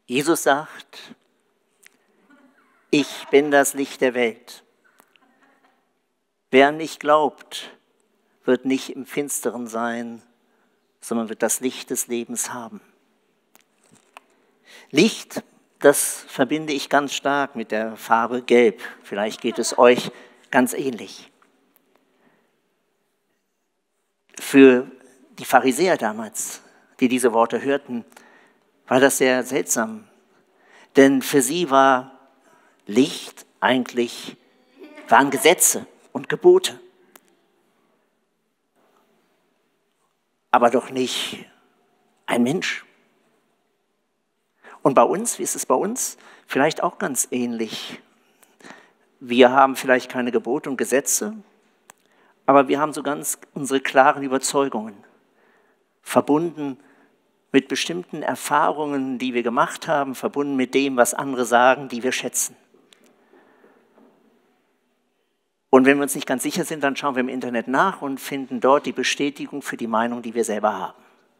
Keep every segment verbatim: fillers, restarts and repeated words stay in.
Jesus sagt, ich bin das Licht der Welt. Wer an mich glaubt, wird nicht im Finsteren sein, sondern wird das Licht des Lebens haben. Licht, das verbinde ich ganz stark mit der Farbe Gelb. Vielleicht geht es euch ganz ähnlich. Für die Pharisäer damals, die diese Worte hörten, war das sehr seltsam. Denn für sie war Licht eigentlich, waren Gesetze und Gebote. Aber doch nicht ein Mensch. Und bei uns, wie ist es bei uns? Vielleicht auch ganz ähnlich. Wir haben vielleicht keine Gebote und Gesetze, aber wir haben so ganz unsere klaren Überzeugungen, verbunden mit bestimmten Erfahrungen, die wir gemacht haben, verbunden mit dem, was andere sagen, die wir schätzen. Und wenn wir uns nicht ganz sicher sind, dann schauen wir im Internet nach und finden dort die Bestätigung für die Meinung, die wir selber haben.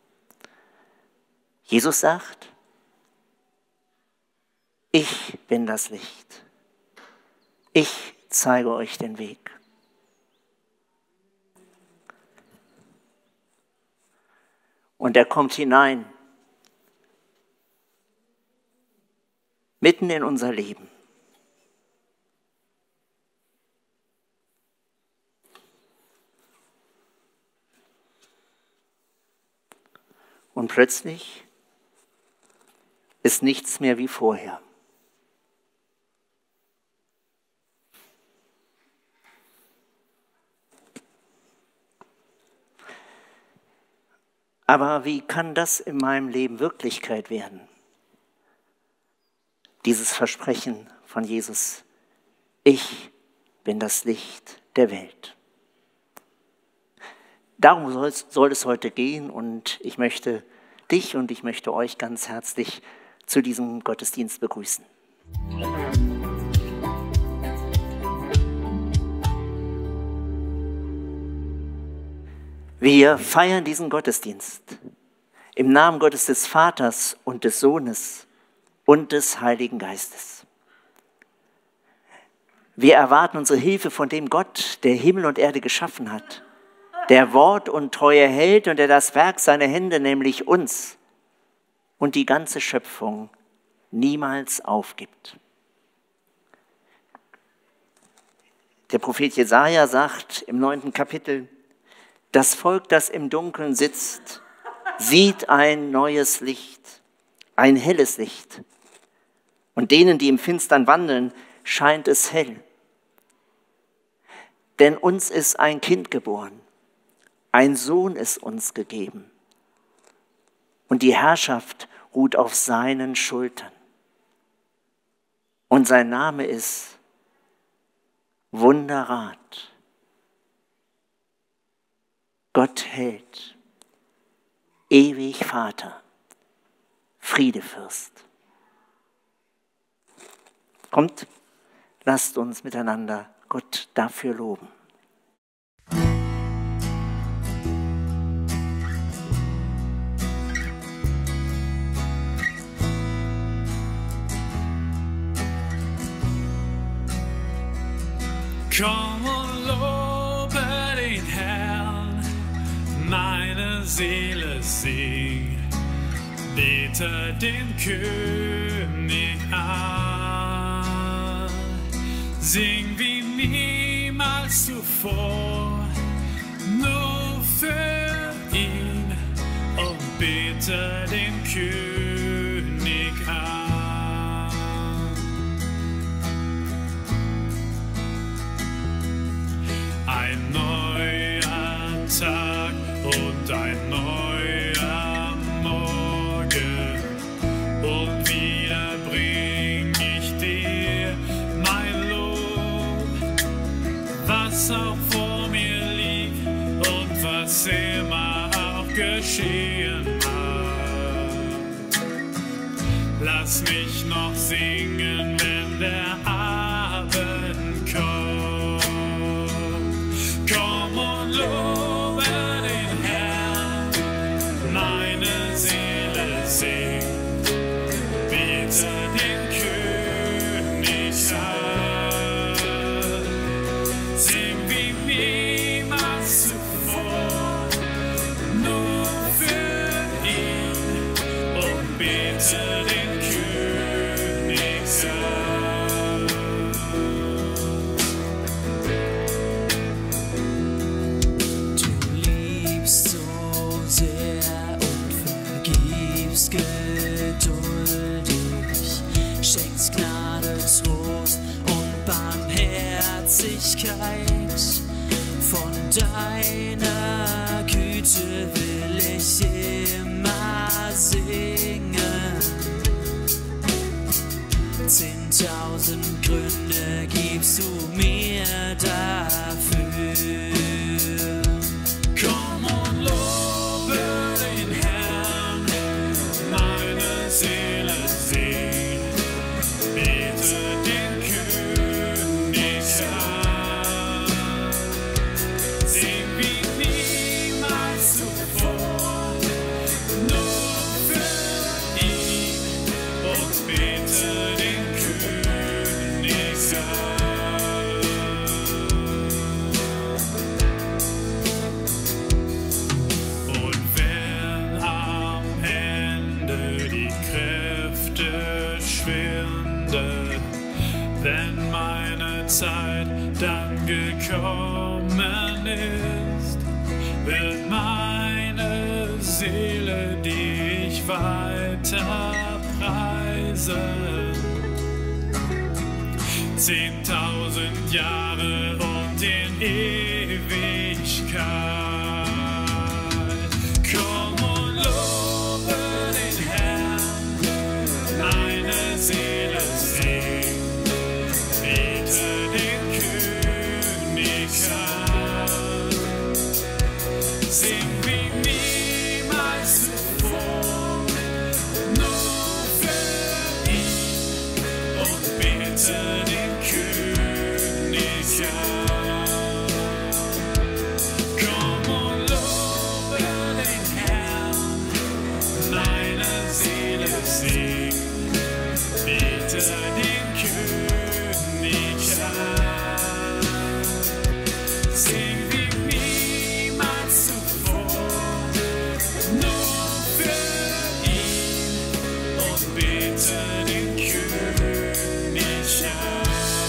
Jesus sagt, ich bin das Licht. Ich zeige euch den Weg. Und er kommt hinein, mitten in unser Leben. Und plötzlich ist nichts mehr wie vorher. Aber wie kann das in meinem Leben Wirklichkeit werden? Dieses Versprechen von Jesus, ich bin das Licht der Welt. Darum soll es, soll es heute gehen und ich möchte dich und ich möchte euch ganz herzlich zu diesem Gottesdienst begrüßen. Wir feiern diesen Gottesdienst im Namen Gottes des Vaters und des Sohnes und des Heiligen Geistes. Wir erwarten unsere Hilfe von dem Gott, der Himmel und Erde geschaffen hat, der Wort und Treue hält und der das Werk seiner Hände, nämlich uns und die ganze Schöpfung, niemals aufgibt. Der Prophet Jesaja sagt im neunten Kapitel, das Volk, das im Dunkeln sitzt, sieht ein neues Licht, ein helles Licht. Und denen, die im Finstern wandeln, scheint es hell. Denn uns ist ein Kind geboren, ein Sohn ist uns gegeben. Und die Herrschaft ruht auf seinen Schultern. Und sein Name ist Wunderrat. Gott hält, ewig Vater, Friedefürst. Kommt, lasst uns miteinander Gott dafür loben. Komm und lobe den Herrn, meine Seele singt, bete den König an. Sing wie niemals zuvor, nur für ihn und bete den König an. Ein neuer Tag und ein neuer Morgen und wieder bring ich dir mein Lob, was auch vor mir liegt und was immer auch geschehen mag. Lass mich noch singen, wenn der Abend kommt. Komm und lobe den Herrn, meine Seele singt, wie bete den Königssohn. Du liebst so sehr und vergibst geduldig, schenkst Gnade, Trost und Barmherzigkeit. Von deiner Güte will ich immer singen. Zehntausend Gründe gibst du mir dafür. Komm und lobe den Herrn, meine Seele singt, bete den König an. Sing wie niemals zuvor, nur für ihn und bete den König an. Und wenn am Ende die Kräfte schwinden, wenn meine Zeit dann gekommen ist, wird meine Seele dich weiter preisen. Zehntausend Jahre und in Ewigkeit. Komm und lobe den Herrn, meine Seele singt, bete den König an. Sing wie niemals zuvor, nur für ihn und bete den König an. Komm und lobe den Herrn, meine Seele singt, bete den König an. Sing wie niemals zuvor, nur für ihn und bete den König an.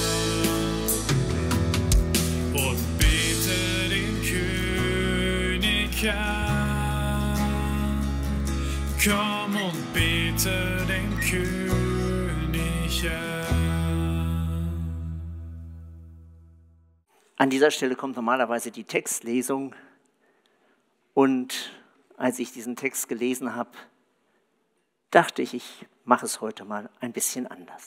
Und bete den König an. Komm und bete den König an. An dieser Stelle kommt normalerweise die Textlesung. Und als ich diesen Text gelesen habe, dachte ich, ich mache es heute mal ein bisschen anders.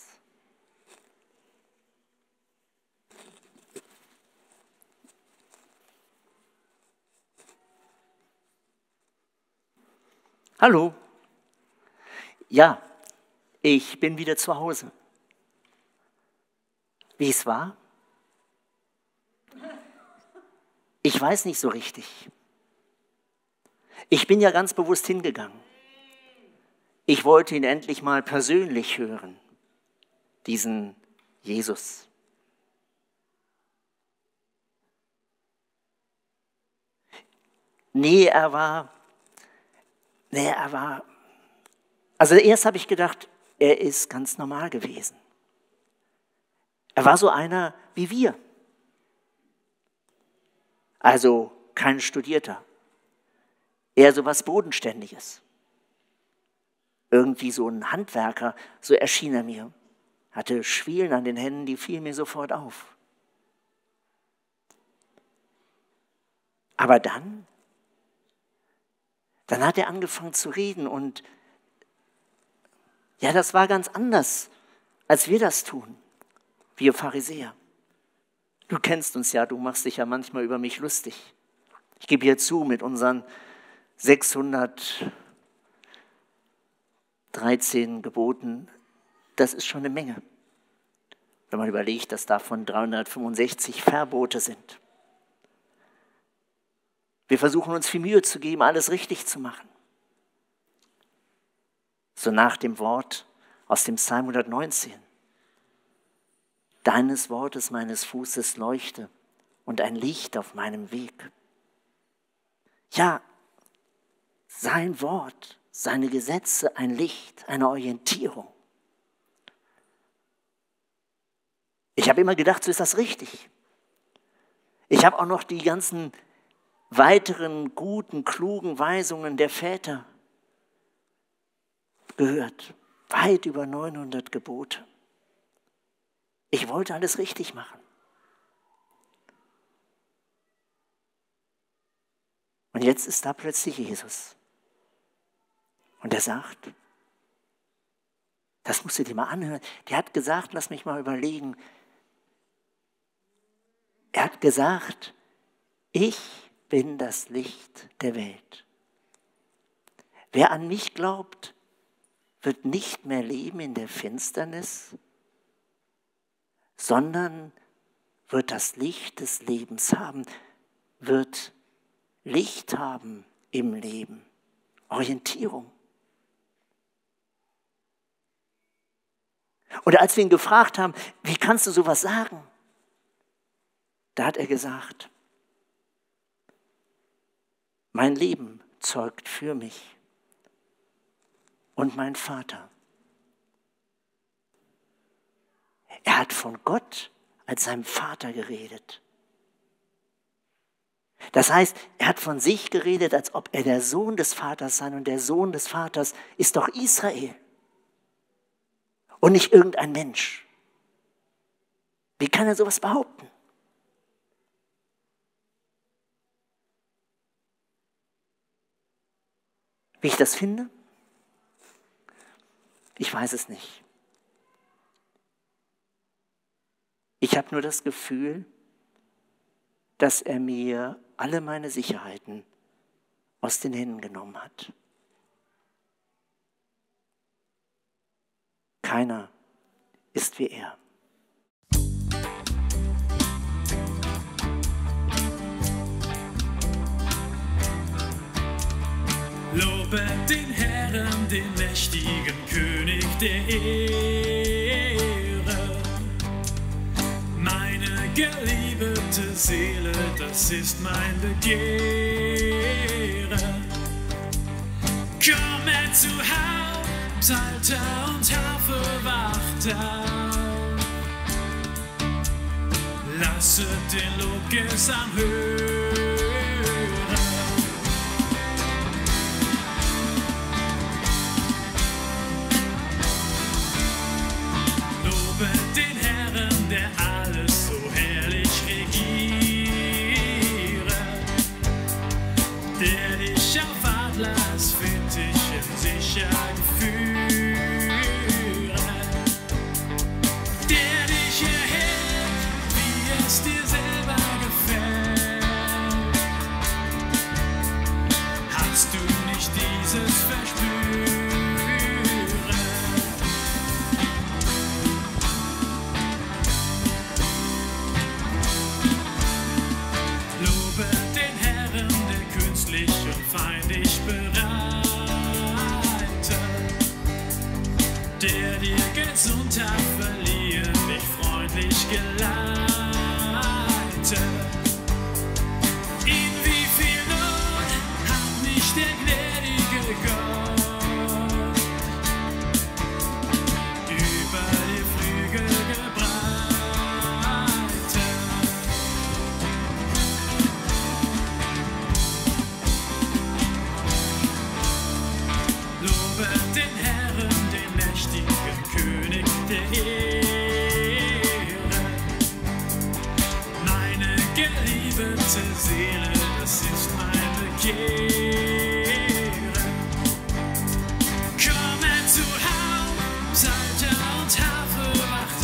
Hallo. Ja, ich bin wieder zu Hause. Wie es war? Ich weiß nicht so richtig. Ich bin ja ganz bewusst hingegangen. Ich wollte ihn endlich mal persönlich hören, diesen Jesus. Nee, er war, nee, er war, also erst habe ich gedacht, er ist ganz normal gewesen. Er war so einer wie wir. Also kein Studierter. Eher so was Bodenständiges. Irgendwie so ein Handwerker, so erschien er mir. Hatte Schwielen an den Händen, die fielen mir sofort auf. Aber dann, dann hat er angefangen zu reden und ja, das war ganz anders, als wir das tun, wir Pharisäer. Du kennst uns ja, du machst dich ja manchmal über mich lustig. Ich gebe hier zu, mit unseren sechshundertdreizehn Geboten, das ist schon eine Menge. Wenn man überlegt, dass davon dreihundertfünfundsechzig Verbote sind. Wir versuchen uns viel Mühe zu geben, alles richtig zu machen. So nach dem Wort aus dem Psalm hundertneunzehn. Deines Wortes meines Fußes Leuchte und ein Licht auf meinem Weg. Ja, sein Wort, seine Gesetze ein Licht, eine Orientierung. Ich habe immer gedacht, so ist das richtig. Ich habe auch noch die ganzen weiteren guten, klugen Weisungen der Väter gehört. Weit über neunhundert Gebote. Ich wollte alles richtig machen. Und jetzt ist da plötzlich Jesus. Und er sagt, das musst du dir mal anhören. Der hat gesagt, lass mich mal überlegen. Er hat gesagt, ich bin das Licht der Welt. Wer an mich glaubt, wird nicht mehr leben in der Finsternis, sondern wird das Licht des Lebens haben, wird Licht haben im Leben, Orientierung. Oder als wir ihn gefragt haben, wie kannst du sowas sagen? Da hat er gesagt, mein Leben zeugt für mich und mein Vater. Er hat von Gott als seinem Vater geredet. Das heißt, er hat von sich geredet, als ob er der Sohn des Vaters sei, und der Sohn des Vaters ist doch Israel und nicht irgendein Mensch. Wie kann er sowas behaupten? Wie ich das finde? Ich weiß es nicht. Ich habe nur das Gefühl, dass er mir alle meine Sicherheiten aus den Händen genommen hat. Keiner ist wie er. Lobet den Herrn, den mächtigen König der Ehre. Meine geliebte Seele, das ist mein Begehre. Komme zu Haupt, Alter und Harfe wacht auf. Lasset den Lobgesang hören. Den Herrn, der alles so herrlich regiere, der dich auf Adlers Fittichen sicher führe, der dich erhält, wie es dir selber gefällt. Hast du nicht dieses Verspüren? Feindig bereite, der dir Gesundheit verliehen, dich freundlich geleite. In wie viel Not hat nicht der gnädige Gott über die Flügel gebreitet. Den Herrn, den mächtigen König der Ehre. Meine geliebte Seele, das ist mein Begehre. Komme zu Haupt, Alter und Harfe wacht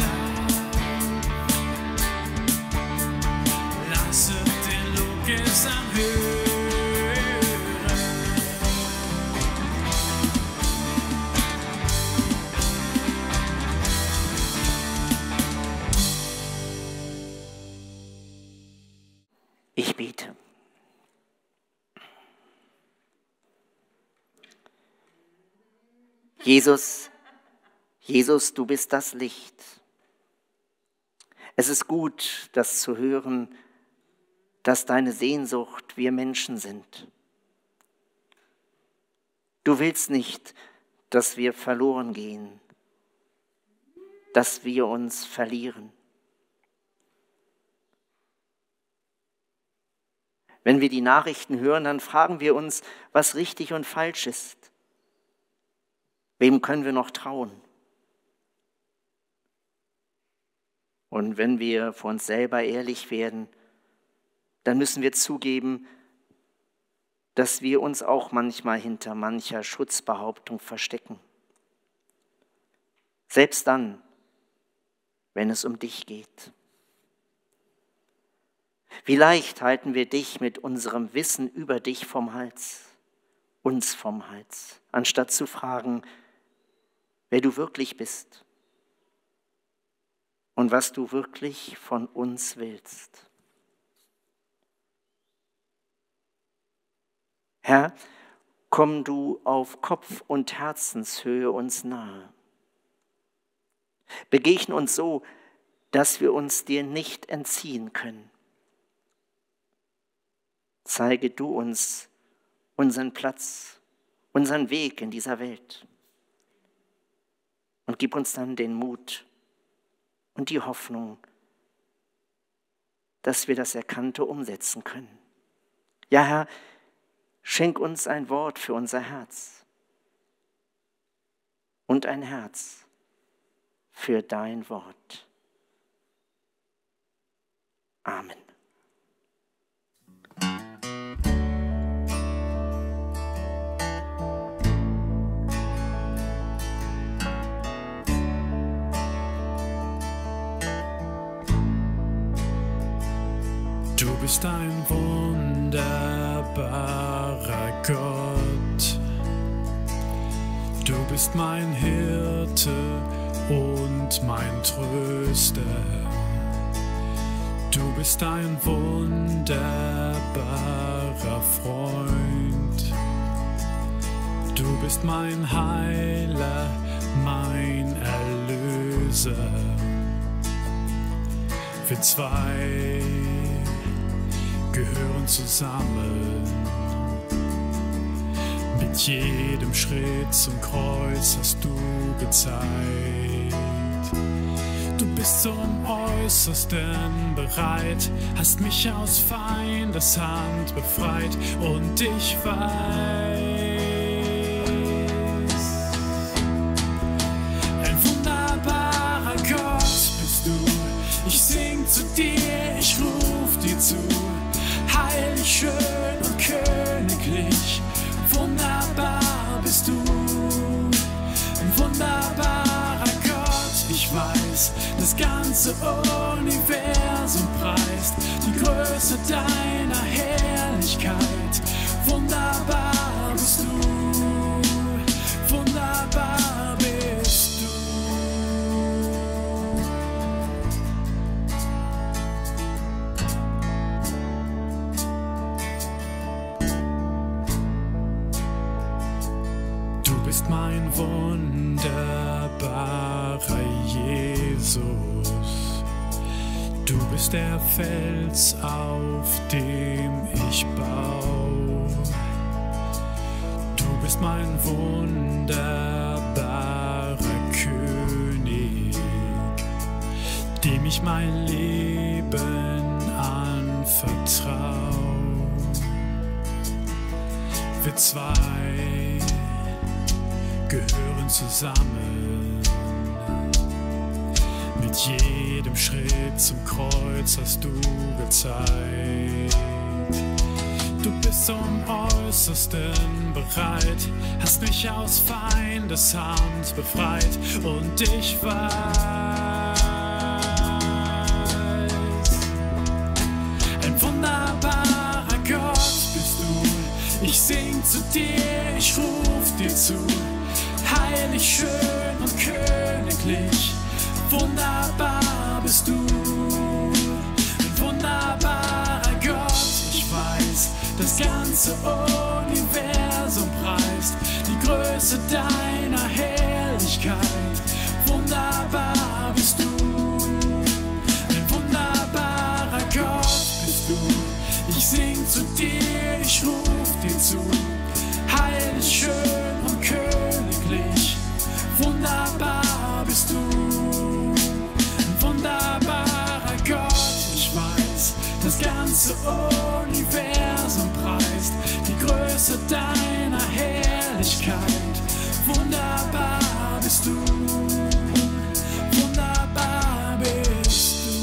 auf. Lasset den Lobgesang hören. Ich bete. Jesus, Jesus, du bist das Licht. Es ist gut, das zu hören, dass deine Sehnsucht wir Menschen sind. Du willst nicht, dass wir verloren gehen, dass wir uns verlieren. Wenn wir die Nachrichten hören, dann fragen wir uns, was richtig und falsch ist. Wem können wir noch trauen? Und wenn wir vor uns selber ehrlich werden, dann müssen wir zugeben, dass wir uns auch manchmal hinter mancher Schutzbehauptung verstecken. Selbst dann, wenn es um dich geht. Wie leicht halten wir dich mit unserem Wissen über dich vom Hals, uns vom Hals, anstatt zu fragen, wer du wirklich bist und was du wirklich von uns willst. Herr, komm du auf Kopf- und Herzenshöhe uns nahe. Begegne uns so, dass wir uns dir nicht entziehen können. Zeige du uns unseren Platz, unseren Weg in dieser Welt und gib uns dann den Mut und die Hoffnung, dass wir das Erkannte umsetzen können. Ja, Herr, schenk uns ein Wort für unser Herz und ein Herz für dein Wort. Amen. Du bist ein wunderbarer Gott. Du bist mein Hirte und mein Tröster. Du bist ein wunderbarer Freund. Du bist mein Heiler, mein Erlöser. Wir zwei gehören zusammen. Mit jedem Schritt zum Kreuz hast du gezeigt. Du bist zum Äußersten bereit, hast mich aus Feindes Hand befreit und ich weiß, ein wunderbarer Gott bist du. Ich sing zu dir, ich ruf dir zu. Heilig, schön und königlich, wunderbar bist du, ein wunderbarer Gott. Ich weiß, das ganze Universum preist die Größe deiner Herrlichkeit. Wunderbar bist du, wunderbar bist du. Du bist mein wunderbarer Jesus. Du bist der Fels, auf dem ich bau. Du bist mein wunderbarer König, dem ich mein Leben anvertrau. Wir zwei gehören zusammen. Mit jedem Schritt zum Kreuz hast du gezeigt. Du bist zum Äußersten bereit, hast mich aus Feindes Hand befreit und ich weiß, ein wunderbarer Gott bist du. Ich sing zu dir, ich ruf dir zu. Heilig, schön und königlich, wunderbar bist du, ein wunderbarer Gott. Ich weiß, das ganze Universum preist die Größe deiner Herrlichkeit. Wunderbar bist du, ein wunderbarer Gott bist du. Ich sing zu dir, ich ruf dir zu. Heilig, schön ganze Universum preist die Größe deiner Herrlichkeit. Wunderbar bist du, wunderbar bist du.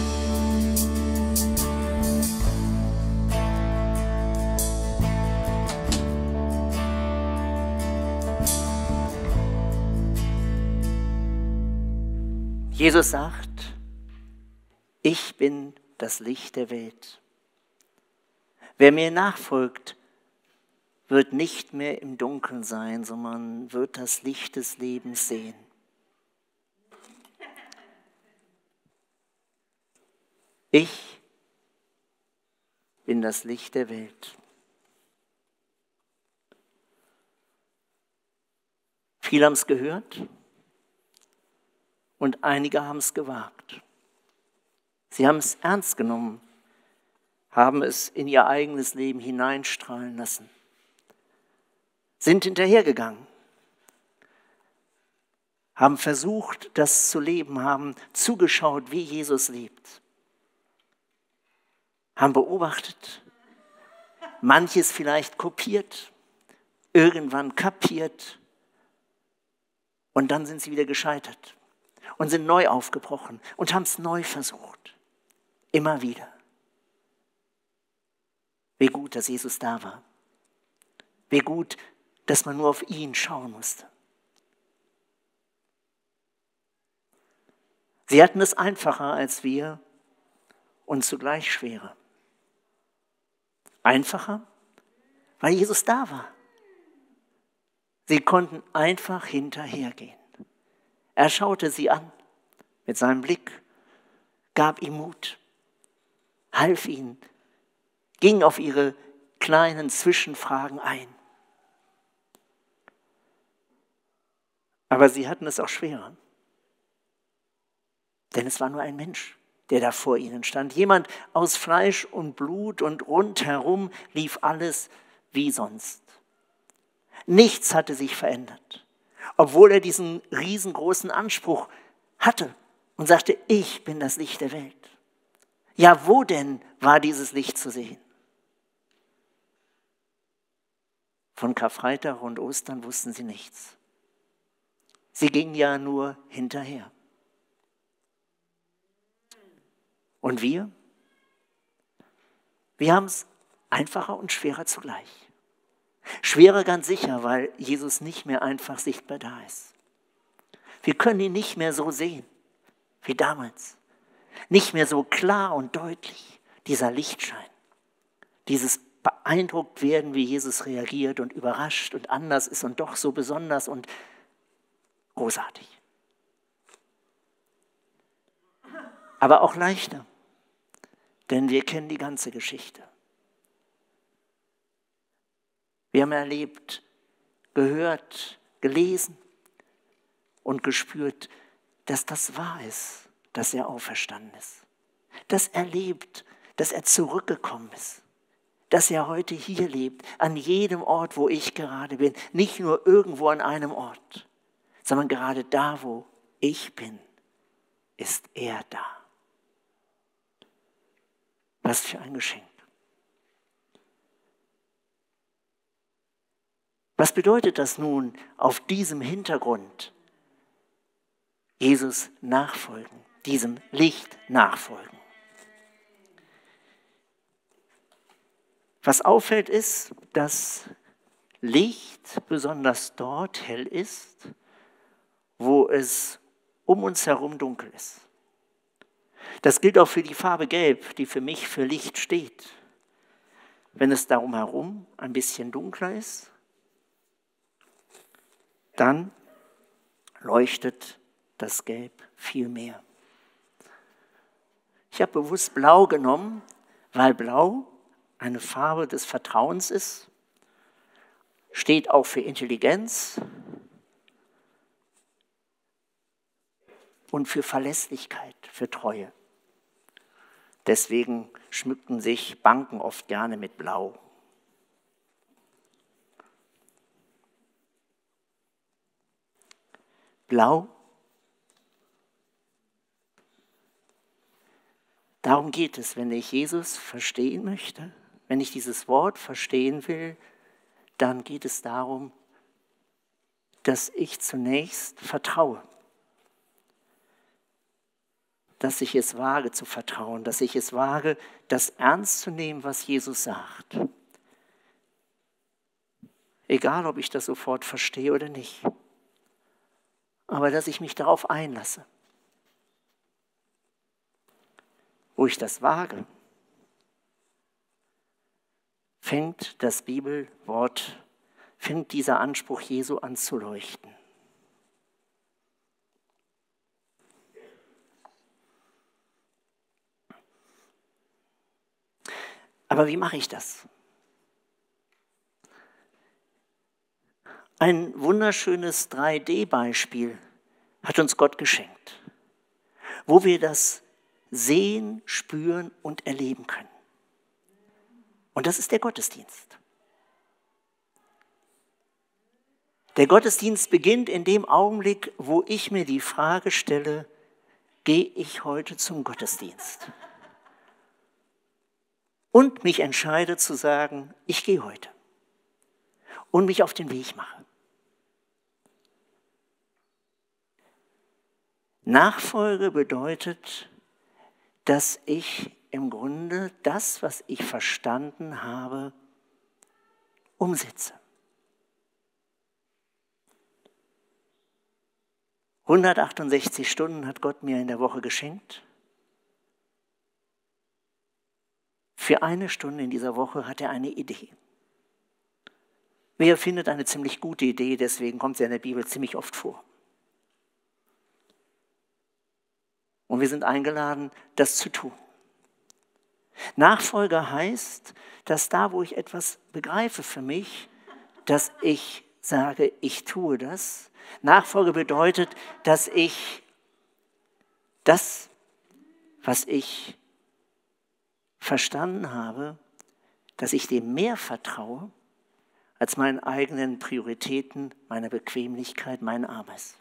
Jesus sagt, ich bin das Licht der Welt. Wer mir nachfolgt, wird nicht mehr im Dunkeln sein, sondern wird das Licht des Lebens sehen. Ich bin das Licht der Welt. Viele haben es gehört und einige haben es gewagt. Sie haben es ernst genommen, haben es in ihr eigenes Leben hineinstrahlen lassen, sind hinterhergegangen, haben versucht, das zu leben, haben zugeschaut, wie Jesus lebt, haben beobachtet, manches vielleicht kopiert, irgendwann kapiert und dann sind sie wieder gescheitert und sind neu aufgebrochen und haben es neu versucht, immer wieder. Wie gut, dass Jesus da war. Wie gut, dass man nur auf ihn schauen musste. Sie hatten es einfacher als wir und zugleich schwerer. Einfacher, weil Jesus da war. Sie konnten einfach hinterhergehen. Er schaute sie an mit seinem Blick, gab ihm Mut, half ihnen, ging auf ihre kleinen Zwischenfragen ein. Aber sie hatten es auch schwerer. Denn es war nur ein Mensch, der da vor ihnen stand. Jemand aus Fleisch und Blut und rundherum lief alles wie sonst. Nichts hatte sich verändert, obwohl er diesen riesengroßen Anspruch hatte und sagte, ich bin das Licht der Welt. Ja, wo denn war dieses Licht zu sehen? Von Karfreitag und Ostern wussten sie nichts. Sie gingen ja nur hinterher. Und wir? Wir haben es einfacher und schwerer zugleich. Schwerer ganz sicher, weil Jesus nicht mehr einfach sichtbar da ist. Wir können ihn nicht mehr so sehen wie damals. Nicht mehr so klar und deutlich, dieser Lichtschein. Dieses beeindruckt werden, wie Jesus reagiert und überrascht und anders ist und doch so besonders und großartig. Aber auch leichter, denn wir kennen die ganze Geschichte. Wir haben erlebt, gehört, gelesen und gespürt, dass das wahr ist, dass er auferstanden ist. Dass er lebt, dass er zurückgekommen ist. Dass er heute hier lebt, an jedem Ort, wo ich gerade bin. Nicht nur irgendwo an einem Ort, sondern gerade da, wo ich bin, ist er da. Was für ein Geschenk. Was bedeutet das nun auf diesem Hintergrund? Jesus nachfolgen, diesem Licht nachfolgen. Was auffällt ist, dass Licht besonders dort hell ist, wo es um uns herum dunkel ist. Das gilt auch für die Farbe Gelb, die für mich für Licht steht. Wenn es darum herum ein bisschen dunkler ist, dann leuchtet das Gelb viel mehr. Ich habe bewusst Blau genommen, weil Blau eine Farbe des Vertrauens ist, steht auch für Intelligenz und für Verlässlichkeit, für Treue. Deswegen schmückten sich Banken oft gerne mit Blau. Blau, Darum geht es, wenn ich Jesus verstehen möchte, wenn ich dieses Wort verstehen will, dann geht es darum, dass ich zunächst vertraue. Dass ich es wage zu vertrauen, dass ich es wage, das ernst zu nehmen, was Jesus sagt. Egal, ob ich das sofort verstehe oder nicht. Aber dass ich mich darauf einlasse. Wo ich das wage, fängt das Bibelwort, fängt dieser Anspruch Jesu an zu leuchten. Aber wie mache ich das? Ein wunderschönes drei D Beispiel hat uns Gott geschenkt, wo wir das sehen, spüren und erleben können. Und das ist der Gottesdienst. Der Gottesdienst beginnt in dem Augenblick, wo ich mir die Frage stelle, gehe ich heute zum Gottesdienst? Und mich entscheide zu sagen, ich gehe heute und mich auf den Weg mache. Nachfolge bedeutet, dass ich im Grunde das, was ich verstanden habe, umsetze. hundertachtundsechzig Stunden hat Gott mir in der Woche geschenkt. Für eine Stunde in dieser Woche hat er eine Idee. Wer findet eine ziemlich gute Idee, deswegen kommt sie in der Bibel ziemlich oft vor. Und wir sind eingeladen, das zu tun. Nachfolge heißt, dass da, wo ich etwas begreife für mich, dass ich sage, ich tue das. Nachfolge bedeutet, dass ich das, was ich verstanden habe, dass ich dem mehr vertraue, als meinen eigenen Prioritäten, meiner Bequemlichkeit, meinen Arbeits.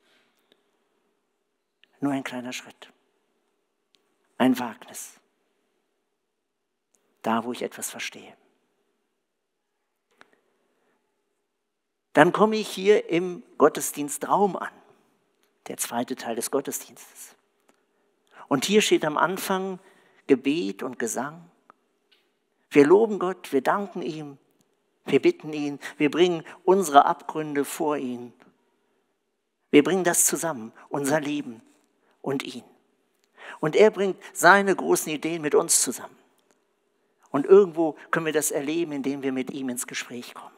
Nur ein kleiner Schritt. Ein Wagnis. Da, wo ich etwas verstehe. Dann komme ich hier im Gottesdienstraum an. Der zweite Teil des Gottesdienstes. Und hier steht am Anfang Gebet und Gesang. Wir loben Gott, wir danken ihm, wir bitten ihn, wir bringen unsere Abgründe vor ihn. Wir bringen das zusammen, unser Leben und ihn. Und er bringt seine großen Ideen mit uns zusammen. Und irgendwo können wir das erleben, indem wir mit ihm ins Gespräch kommen.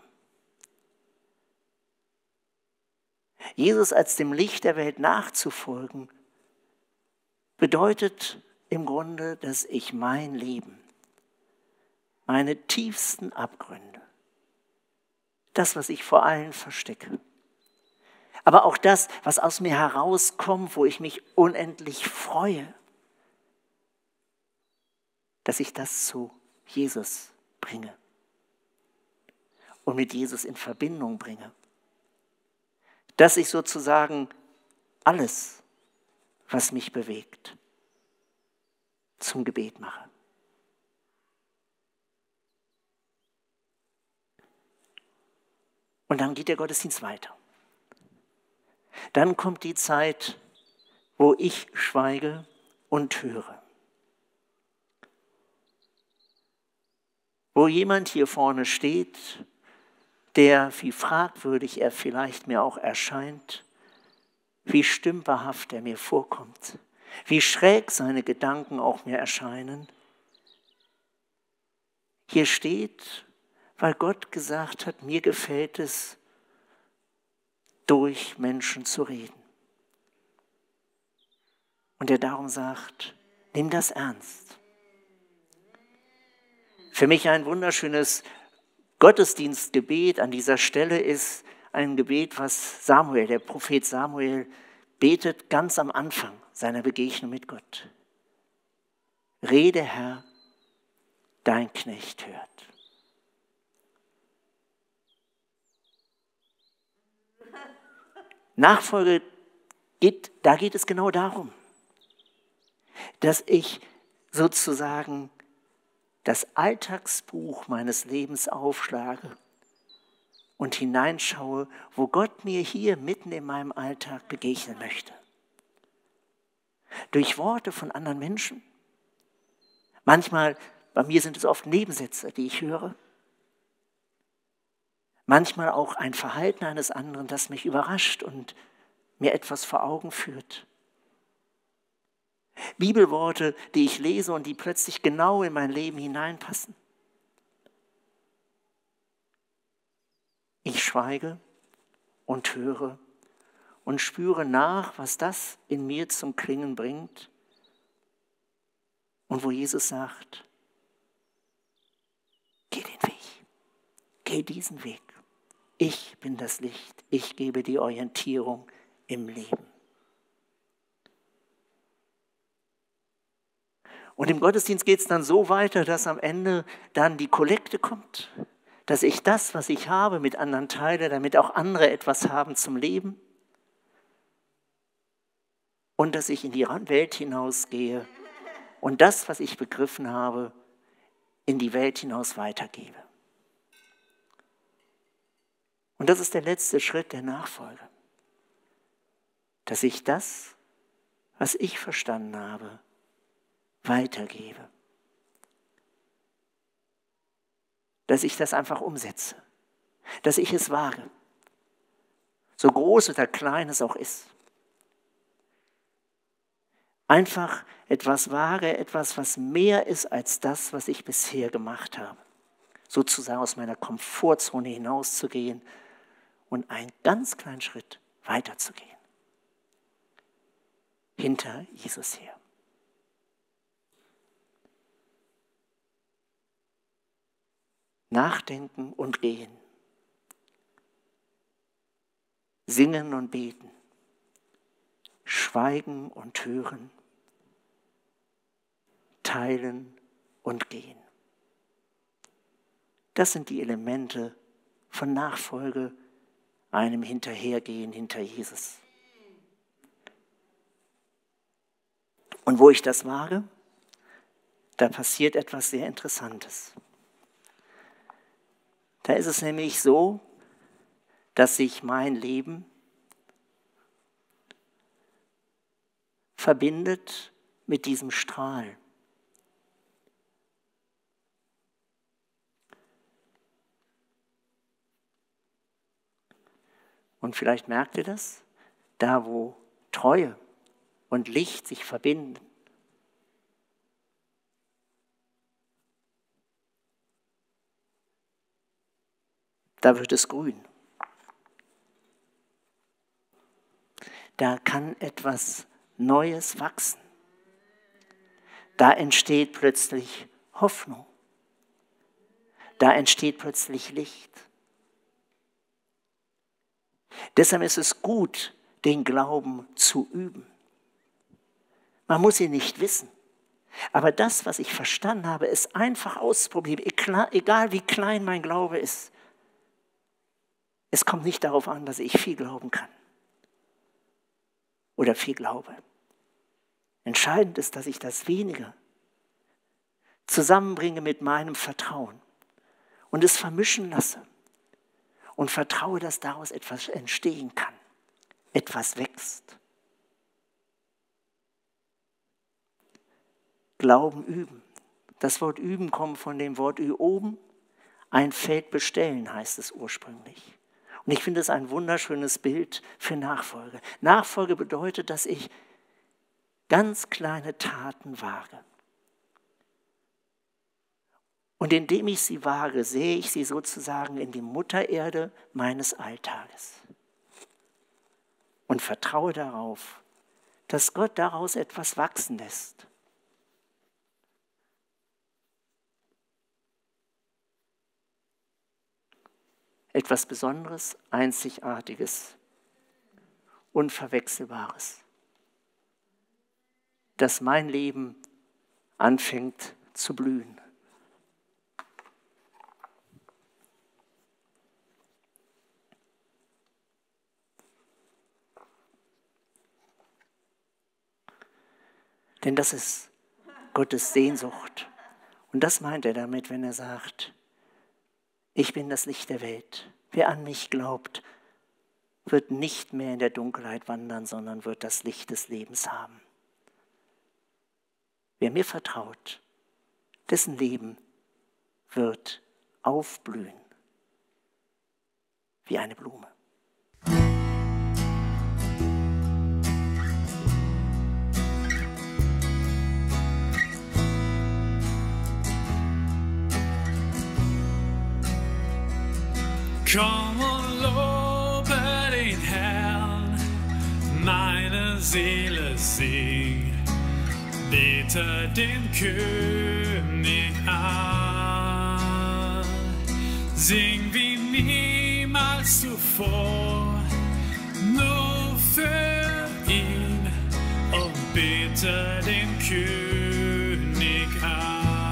Jesus als dem Licht der Welt nachzufolgen, bedeutet im Grunde, dass ich mein Leben, meine tiefsten Abgründe, das, was ich vor allen verstecke, aber auch das, was aus mir herauskommt, wo ich mich unendlich freue, dass ich das zu Jesus bringe und mit Jesus in Verbindung bringe. Dass ich sozusagen alles, was mich bewegt, zum Gebet mache. Und dann geht der Gottesdienst weiter. Dann kommt die Zeit, wo ich schweige und höre. Wo jemand hier vorne steht, der, wie fragwürdig er vielleicht mir auch erscheint, wie stümperhaft er mir vorkommt, wie schräg seine Gedanken auch mir erscheinen. Hier steht, weil Gott gesagt hat, mir gefällt es, durch Menschen zu reden. Und er darum sagt, nimm das ernst. Für mich ein wunderschönes Gottesdienstgebet an dieser Stelle ist ein Gebet, was Samuel, der Prophet Samuel, betet ganz am Anfang seiner Begegnung mit Gott. Rede, Herr, dein Knecht hört. Nachfolge, geht, da geht es genau darum, dass ich sozusagen das Alltagsbuch meines Lebens aufschlage und hineinschaue, wo Gott mir hier mitten in meinem Alltag begegnen möchte. Durch Worte von anderen Menschen. Manchmal, bei mir sind es oft Nebensätze, die ich höre. Manchmal auch ein Verhalten eines anderen, das mich überrascht und mir etwas vor Augen führt. Bibelworte, die ich lese und die plötzlich genau in mein Leben hineinpassen. Ich schweige und höre und spüre nach, was das in mir zum Klingen bringt und wo Jesus sagt, geh den Weg, geh diesen Weg. Ich bin das Licht, ich gebe die Orientierung im Leben. Und im Gottesdienst geht es dann so weiter, dass am Ende dann die Kollekte kommt, dass ich das, was ich habe, mit anderen teile, damit auch andere etwas haben zum Leben und dass ich in die Welt hinausgehe und das, was ich begriffen habe, in die Welt hinaus weitergebe. Und das ist der letzte Schritt der Nachfolge, dass ich das, was ich verstanden habe, weitergebe. Dass ich das einfach umsetze, dass ich es wage, so groß oder klein es auch ist. Einfach etwas wage, etwas, was mehr ist als das, was ich bisher gemacht habe. Sozusagen aus meiner Komfortzone hinauszugehen und einen ganz kleinen Schritt weiterzugehen. Hinter Jesus her. Nachdenken und gehen. Singen und beten. Schweigen und hören. Teilen und gehen. Das sind die Elemente von Nachfolge, einem Hinterhergehen hinter Jesus. Und wo ich das wage, da passiert etwas sehr Interessantes. Da ist es nämlich so, dass sich mein Leben verbindet mit diesem Strahl. Und vielleicht merkt ihr das, da wo Treue und Licht sich verbinden, da wird es grün. Da kann etwas Neues wachsen. Da entsteht plötzlich Hoffnung. Da entsteht plötzlich Licht. Deshalb ist es gut, den Glauben zu üben. Man muss ihn nicht wissen. Aber das, was ich verstanden habe, ist einfach auszuprobieren, egal wie klein mein Glaube ist. Es kommt nicht darauf an, dass ich viel glauben kann oder viel glaube. Entscheidend ist, dass ich das Wenige zusammenbringe mit meinem Vertrauen und es vermischen lasse und vertraue, dass daraus etwas entstehen kann, etwas wächst. Glauben üben. Das Wort üben kommt von dem Wort üoben. Ein Feld bestellen heißt es ursprünglich. Und ich finde es ein wunderschönes Bild für Nachfolge. Nachfolge bedeutet, dass ich ganz kleine Taten wage. Und indem ich sie wage, sehe ich sie sozusagen in die Muttererde meines Alltages. Und vertraue darauf, dass Gott daraus etwas wachsen lässt. Etwas Besonderes, Einzigartiges, Unverwechselbares. Dass mein Leben anfängt zu blühen. Denn das ist Gottes Sehnsucht. Und das meint er damit, wenn er sagt, ich bin das Licht der Welt. Wer an mich glaubt, wird nicht mehr in der Dunkelheit wandern, sondern wird das Licht des Lebens haben. Wer mir vertraut, dessen Leben wird aufblühen wie eine Blume. Komm und lobe den Herrn, meine Seele singt, bete den König an, sing wie niemals zuvor, nur für ihn und bete den König an.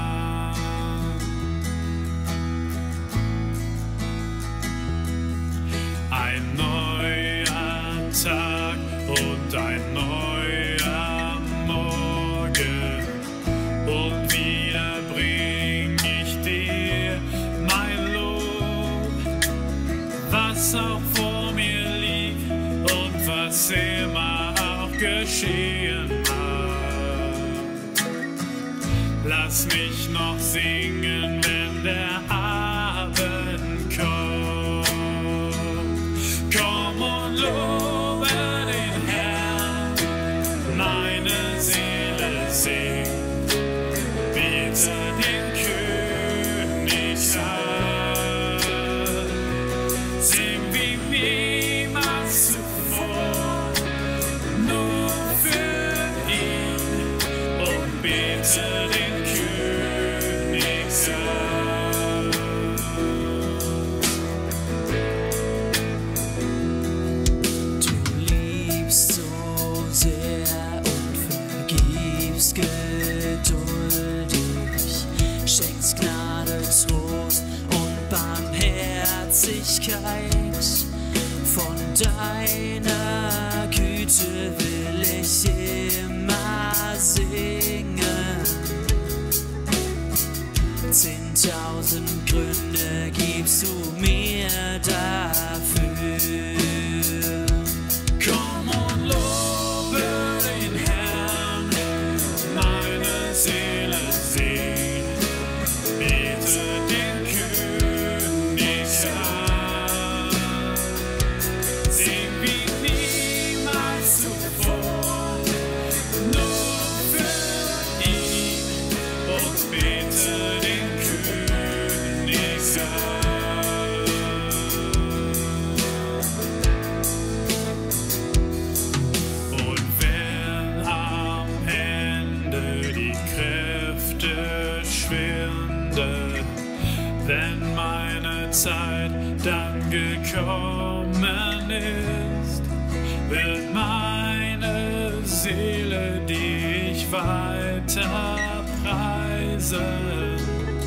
Ein neuer Tag und ein neuer Morgen und wieder bring ich dir mein Lob, was auch vor mir liegt und was immer auch geschehen mag. Lass mich noch singen, wenn der Abend kommt. Komm und lobe den Herrn, meine Seele singt, bete den König an, sing wie niemals zuvor, nur für ihn und bete den König an. Du liebst so sehr und vergibst geduldig, schenkst Gnade, Trost und Barmherzigkeit. Von deiner Güte will ich immer singen. Zehntausend Gründe gibst du mir dafür. Komm und lobe den Herrn, meine Seele singt, bete den König an, sing wie niemals zuvor, nur für ihn und bete den König an. Und wenn am Ende die Kräfte schwinden, wenn meine Zeit dann gekommen ist, wird meine Seele dich weiter preisen.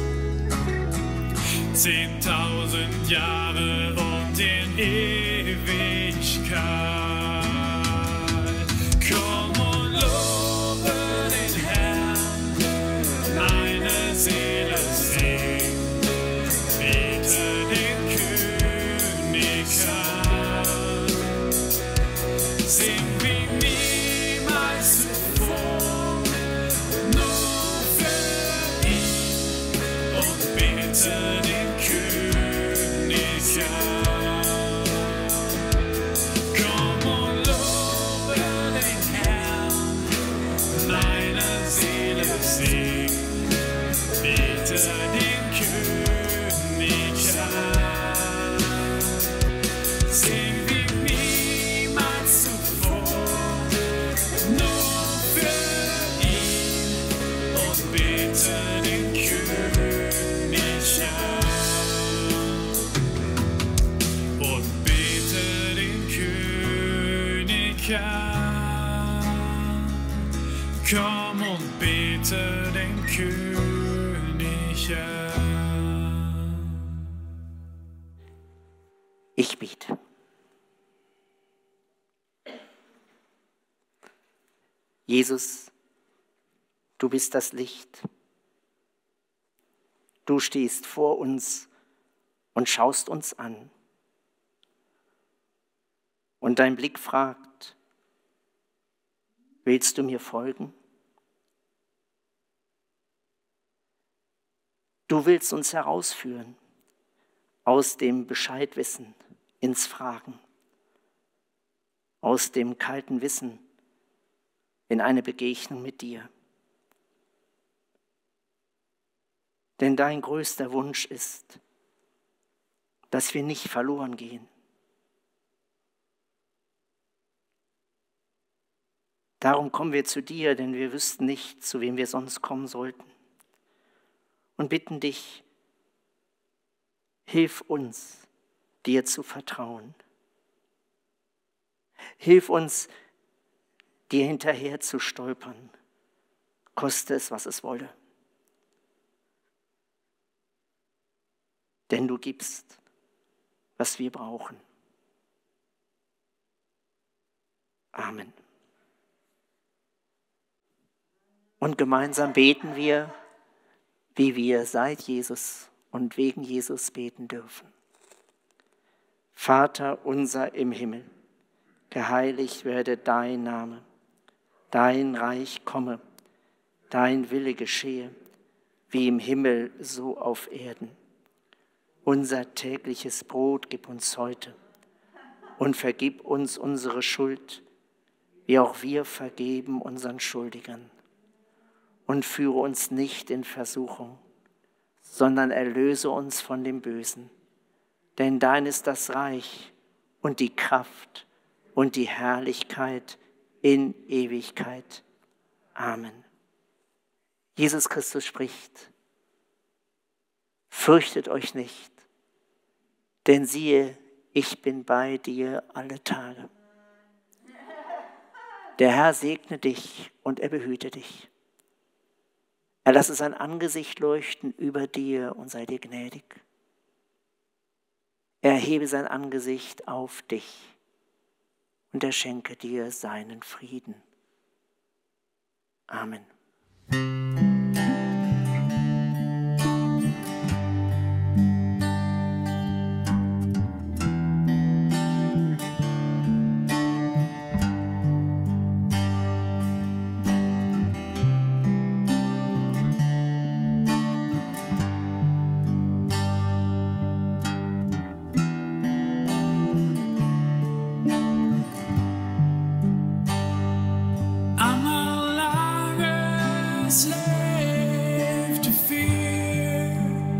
Zehntausend Jahre und in Ewigkeit. Komm und lobe den Herrn, meine Seele singt, bete den König an, sing wie niemals zuvor, nur für ihn und bete den König an. Komm und lobe den Herrn, meine Seele singt, bete den König an, sing wie niemals zuvor, nur für ihn und bete den König an. Und bete den König an. Komm und bete den König an. Ich bete. Jesus, Du bist das Licht. Du stehst vor uns und schaust uns an. Und dein Blick fragt, willst du mir folgen? Du willst uns herausführen aus dem Bescheidwissen ins Fragen, aus dem kalten Wissen in eine Begegnung mit dir. Denn dein größter Wunsch ist, dass wir nicht verloren gehen. Darum kommen wir zu dir, denn wir wüssten nicht, zu wem wir sonst kommen sollten. Und bitten dich, hilf uns, dir zu vertrauen. Hilf uns, dir hinterher zu stolpern, koste es, was es wolle. Denn du gibst, was wir brauchen. Amen. Und gemeinsam beten wir, wie wir seit Jesus und wegen Jesus beten dürfen. Vater unser im Himmel, geheiligt werde dein Name, dein Reich komme, dein Wille geschehe, wie im Himmel so auf Erden. Unser tägliches Brot gib uns heute und vergib uns unsere Schuld, wie auch wir vergeben unseren Schuldigern. Und führe uns nicht in Versuchung, sondern erlöse uns von dem Bösen. Denn dein ist das Reich und die Kraft und die Herrlichkeit in Ewigkeit. Amen. Jesus Christus spricht, fürchtet euch nicht, denn siehe, ich bin bei dir alle Tage. Der Herr segne dich und er behüte dich. Er lasse sein Angesicht leuchten über dir und sei dir gnädig. Er erhebe sein Angesicht auf dich und er schenke dir seinen Frieden. Amen. Slave to fear,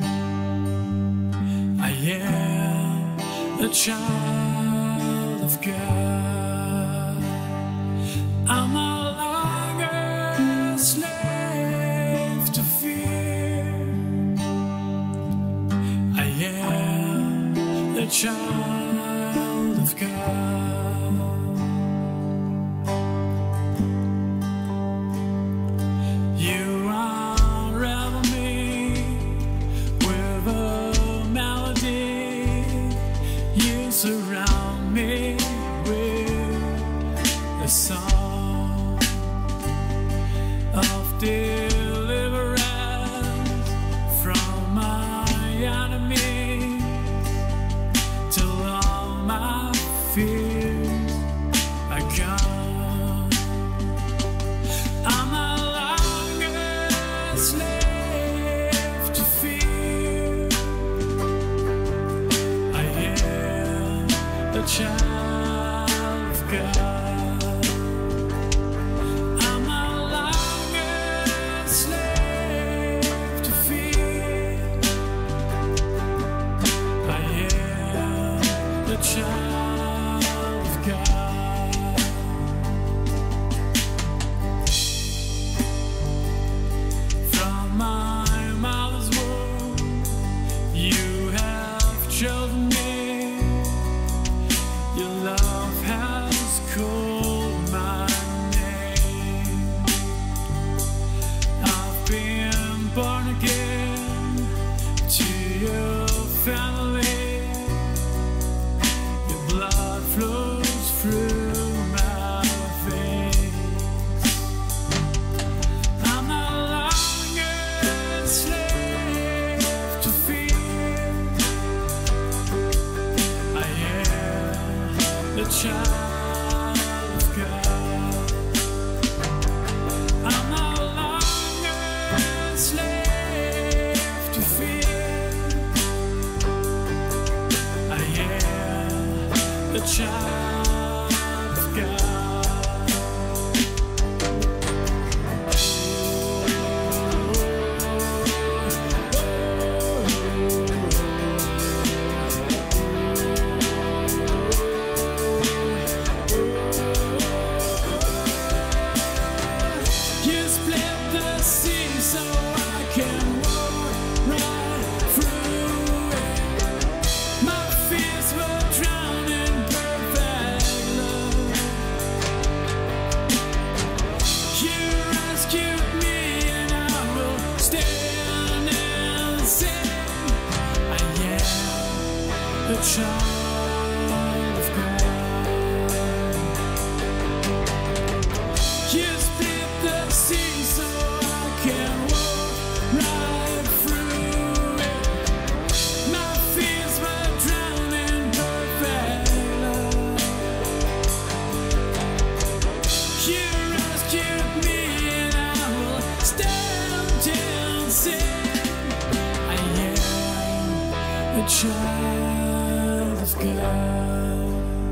I am a child of God. I'm no longer a slave to fear, I am a child of God. Surround me with a song of deliverance from my enemy, till all my fears are gone. I'm no longer a slave to fear, I am a child of God. I'm no longer a slave to fear, I am a child of God. From my mother's womb, you have chosen me. Your love has called my name. I've been born again to your family. Your blood flows through my veins. I'm no child of God. I'm no longer a slave to fear. I am a child of God. You split the sea so I can walk right through it. My fears were drowned in perfect love. You rescued me and I will stand and sing. I am a child of God. You split the sea so I can walk right through it. My fears were drowned in perfect love. You rescued me and I will stand and sing. I am a child of God.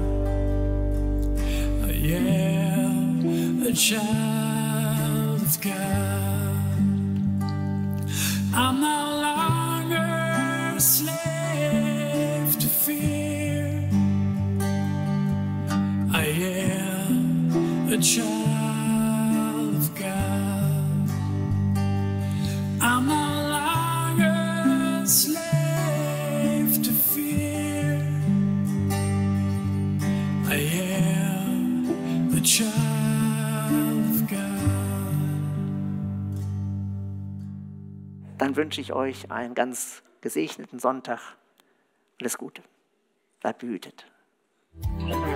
I am a child of God. I'm no longer a slave to fear. I am a child of God. I'm no longer a slave to fear. I am a child of God. Dann wünsche ich euch einen ganz gesegneten Sonntag. Alles Gute. Bleibt behütet.